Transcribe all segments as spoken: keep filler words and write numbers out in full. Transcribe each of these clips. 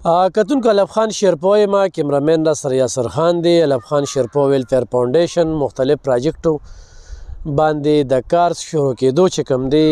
کتونکو علب خان شیرپو یم کیمرامین را سره یاسر خان دی. علب خان شیرپو ویلفیر فاونډیشن مختلف پراجیکټو باندې د کار شروع کېدو چې کوم دی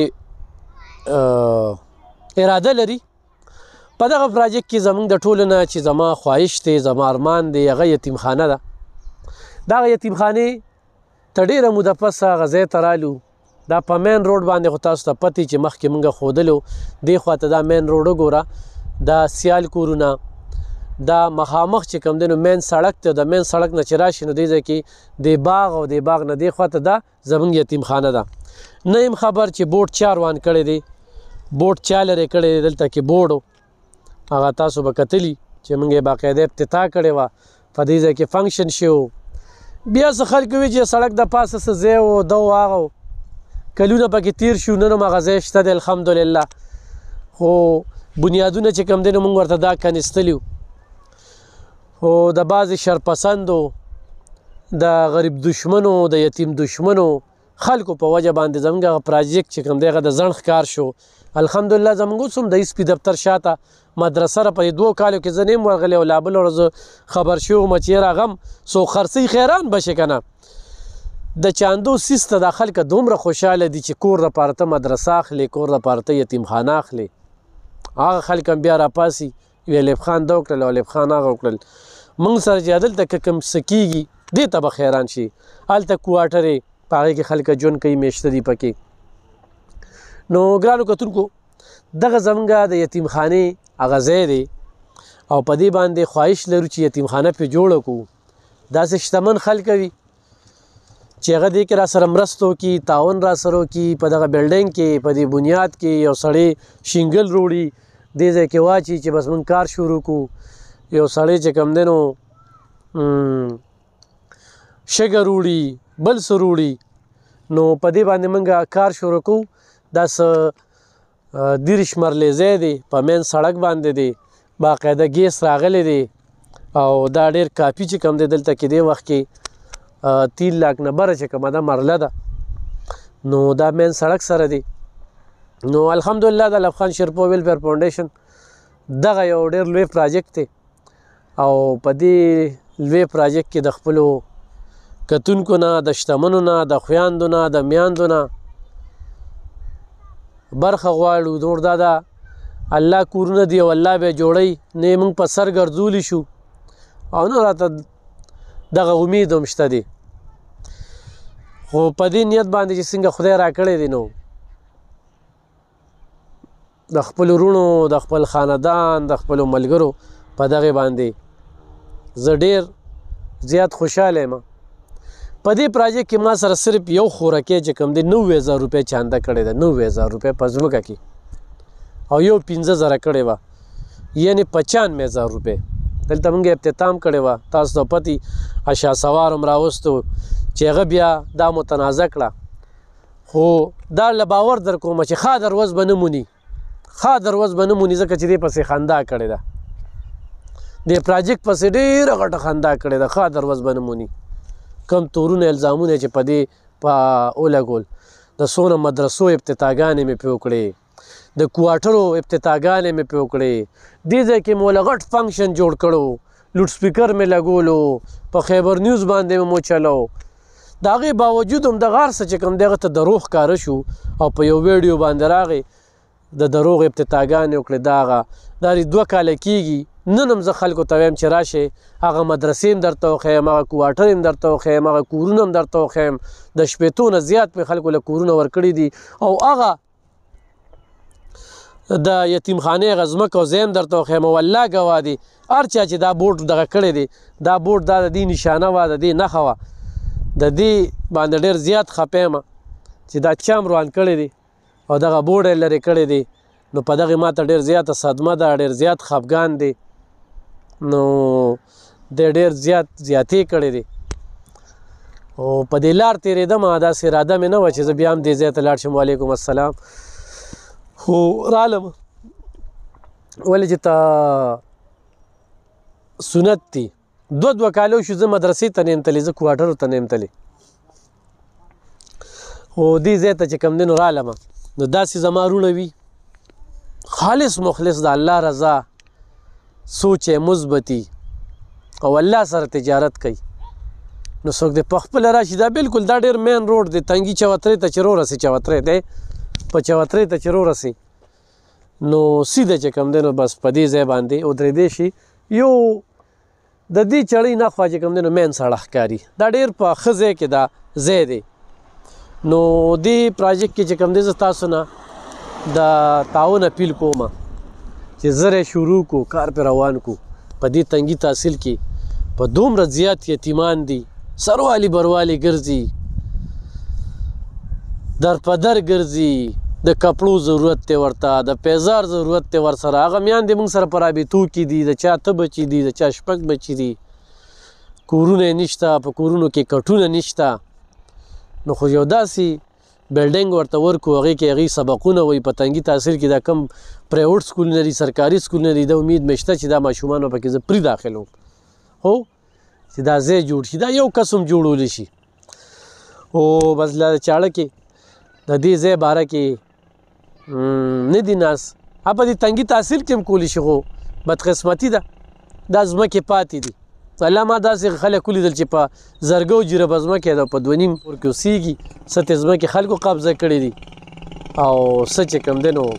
اراده لري. په دغه پراجیکټ کې زموږ د ټولو نه چې زما خواهش دی، زما ارمان دی، هغه یتیمخانه ده. دغه یتیمخانې ته ډېره موده پس هغه ځای ته رالو. دا په مین روډ باندې خو تاسو ته پتې چې مخکې مونږ ښودلو دې خواته دا مین روډ وګوره، دا سیال کورونه، دا مخامخ چې کوم دی نو مین سړک دی. د مین سړک نه چې راشي نو دې ځای کې د باغ او د باغ نه دې خواته دا زموږ یتیمخانه ده. نه یم خبر چې بوټ چا روان کړی دی، بوټ چا لرې کړی دی. دلته کې بوډ هغه تاسو به کتلي چې موږ یې باقاعده افتتاح کړې وه، په دې ځای کې فنکشن شو. بیا څه خلک وي چې سړک د پاسه څه ځای و ده و هغه و، کلونه پکې تیر شو، نن هم هغه ځای شته دی الحمدلله. خو بنیادونه چې کوم دی نو موږ ورته دا کنستلي وو. خو د بعضې شرپسندو، د غریب دشمنو، د یتیم دشمنو خلکو په وجه باندې زموږ هغه پراجیکټ چې کوم دی هغه د ځنډ ښکار شو. الحمدلله زموږ اوس هم د ایسپي دفتر شاته مدرسه را په دوو کالو کې زه نه یم ورغلی او لا بله ورځ خبر شوی وم چې یاره هغه هم څو خرڅۍ خیران به شي که نه. د چاندو سیس ته دا خلک دومره خوشحاله دي چې کور دپاره ته مدرسه اخلي، کور دپاره ته یتیمخانه اخلي. هغه خلک هم بیا راپاسي وی ایلب خان دا وکړل او ایلب خان هغه وکړل. موږ سره چې هلته که کوم څه کېږي دې ته به خیران شي. هلته کوارټرې په هغې کې خلک ژوند کوي، میشته دي پکې. نو ګرانو کتونکو دغه زموږ د یتیمخانې هغه ځای دی او په دې باندې خواهش لرو چې یتیمخانه پرې جوړه کړو. داسې شتمن خلک وي چې هغه دې کې را سره مرسته وکړي، تعاون را سره وکړي. په دغه بلډینګ کې، په دې بنیاد کې یو سړی شینګل روړي، دې ځای کې واچي چې بس موږ کار شروع کړو. یو سړی چې کوم دی نو شګه روړي، بل څه روړي، نو په دې باندې موږ کار شروع کوو. دا څه دیرش مرلې ځای دی، په مین سړک باندې دی، باقاعده ګیس راغلی دی او دا ډېر کافي چې کوم دی دلته کې دی وخت کې تین لاک نه بره چې کومه ده مرله ده. نو دا مین سړک سره دی. نو الحمدلله د علب خان شیرپو ویلفیر فاونډیشن دغه یو ډېر لوی پراجیکټ دی او په دې لوی پراجیکټ کې د خپلو کتونکو نه، د شتمنو نه، د خویندو نه، د میاندو نه برخه غواړو. نور دا ده الله کورونه دي او الله به جوړوي، نه یې موږ په سر ګرځولی شو او نه راته دغه امید هم شته دی. خو په دې نیت باندې چې څنګه خدای را کړی دی نو د خپلو وروڼو، د خپل خاندان، د خپلو ملګرو په دغې باندې زه ډېر زیات خوشحاله یم. په دې پراجیکټ کې ما سره صرف یو خوراکۍ چې کوم دی نوي زره روپۍ چانده کړې ده، نوي زره روپۍ په ځمکه کې، او یو پنځه زره کړې وه، یعنې پچانوې زره روپۍ. دلته موږ افتتام کړې وه، تاسو ته پتې اشا سوار هم راوستو چې هغه بیا دا متنازع کړه. خو دا له باور در کومه چې ښه دروز به نه موني، ښه دروز به نه موني، ځکه چې دې پسې خندا کړې ده، دې پراجیکټ پسې ډېره غټه خندا کړې ده. ښه دروز به نه موني. کم تورونه الزامونه چې په دې په ولګول، د څونه مدرسو افتتاحګانې مې پرې وکړې، د کوارټرو افتتاحګانې مې پرې وکړې، دې ځای کې مو له غټ فنکشن جوړ کړو، لوډ سپیکر مې لګولو، په خیبر نیوز باندې مې مو چلو. د هغې باوجود هم دغه هر څه چې کوم دی هغه ته دروغ ښکاره شو او په یو ویډیو باندې راغی د دروغ افتتاحګانې وکړې. دا هغه دا دوه کاله کېږي. نن هم زه خلکو ته وایم چې راشئ، هغه مدرسې هم درته وښیم، هغه کوارټر هم درته وښیم، هغه کورونه هم درته وښیم. د شپېتو نه زیات مې خلکو له کورونه ورکړي دي او هغه د یتیمخانې هغه ځمکه او ځای هم درته وښیم. او الله ګواه دی، هر چا چې دا بورډ دغه کړی دی، دا بورډ دا د دې نشانه وه، د دې نښه وه. د دې باندې ډېر زیات خفه یم چې دا چا هم روان کړی دی او دغه بورډ یې لرې کړی دی. نو په دغې ما ته ډېر زیاته صدمه ده، ډېر زیات خفګان دی. نو د ډېر زیات زیاتې کړی دی او په دې لار تېرېدم، داسې اراده مې نه وه چې زه بیا هم دې ځای ته لاړ شم. وعلیکم السلام. خو رالم ولې چې ته سنت دی. دوه دوه کالو شو زه مدرسې ته نه یم تللی، زه کوارټرو ته نه یم تللی. خو دې ځای ته چې کوم دی نو رالم، نو داسې زما وروڼه وي خالص مخلص د الله رضا سوچ یې مثبتي او الله سره تجارت کوي نو څوک د په خپله راشي دا بالکل دا ډېر مین روډ دی تنګي چوترې ته چې رورسي چوترې دی په چوترې ته چې رورسي نو سیده چې کوم دی نو بس په دې ځای باندې ودرېدی شي یو د دې چړۍ نخوا چې کوم دی نو مین سړک ښکاري دا ډېر په ښه ځای کې دا ځای دی نو دې پراجیکټ کې چې کوم دی زه تاسو نه د تعاون اپیل کوم چې زر شروع کو کار پې روان کو په دې تنګي تحصیل کې په دومره زیات یتیمان دي سروالي بروالی ګرځي در په در ګرځي د کپړو ضرورت دی ورته د پیزار ضرورت دی ورسره هغه میان دې موږ سره په رابطو کې دي د چا اته بچي دي د چا شپږ بچي دي کورونه یې نشته په کورونو کې کټونه نشته نو خو یو داسې بلډینګ ورته ورکو هغې کې هغې سبقونه وایي په تنګي تحصیل کې دا کم پرایوټ سکولونه دي سرکاري سکولونه دي د امید مې شته چې دا ماشومان به پکې زه پرې داخل وم هو چې دا ځای جوړ شي دا یو قسم جوړولی شي او بس لا چاړه کې د دې ځای باره کې نه دي ناس په دې تنګي تحصیل کې هم کولی شي خو بدقسمتي ده دا ځمکې پاتې دي الله ما داسې خلک ولیدل چې په زرګو جیره په ځمکې ده په دوه نیم کور کې اوسېږي څه تې ځمکې خلکو قبضه کړي دي او څه چې کوم دی نو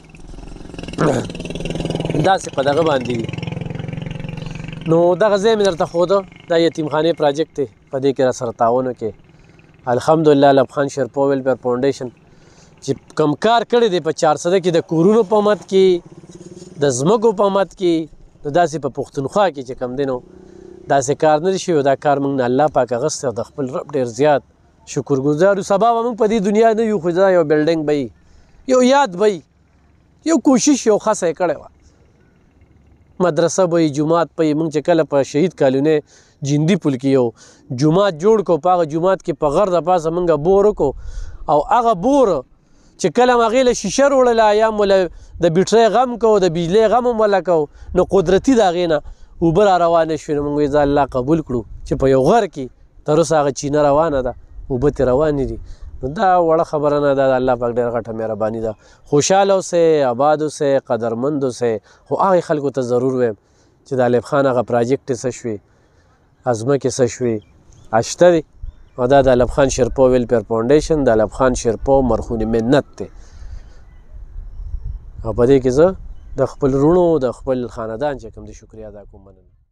داسې په دغه باندې دي نو دغه ځای مې درته ښوده دا یتیمخانې پراجیکټ دی په دې کې را سره تعاون وکړې الحمدلله لب خان شیرپو ویلفیر فاونډیشن چې کم کار کړی دی په چارسده کې د کورونو په مد کې د ځمکو په مد کې نو داسې په پښتونخوا کې چې کم دی نو داسې کار نه دی شوی دا کار موږ نه الله پاک اغوستی او د خپل رب ډېر زیات شکرګزار یو سبا به موږ په دې دنیا نه یو خو دا یو بلډینګ به یو یاد به یو کوشش یو خاصه یې کړی وه مدرسه به جماعت به موږ چې کله په شهید کالونۍ جندي پل کې یو جماعت جوړ کړو په هغه جماعت کې په غر د پاسه موږ بور وکړو او هغه بور چې کله هم هغې له شیشه وړله یا مو له د بیټرۍ غم کوو د بجلۍ غم هم وله کوو نو قدرتي د هغې نه اوبه را روانې شوې نو موږ وایي الله قبول کړو چې په یو غر کې تر اوسه هغه چینه روانه ده اوبه ترې روانې دي نو دا وړه خبره نه ده د الله پاک ډېره غټه مهرباني ده خوشحاله اوسئ آباد اوسئ قدرمند اوسئ خو هغې خلکو ته ضرور وایم چې د الف خان هغه پراجیکټ څه شوې ځمکې څه شوې شته دي او دا د الف خان شیرپو ویلفیر فاونډیشن د الف خان شیرپو مرخون منت دی او په دې کې زه د خپل وروڼو د خپل خاندان چې کوم د شکریه ادا کوم مننه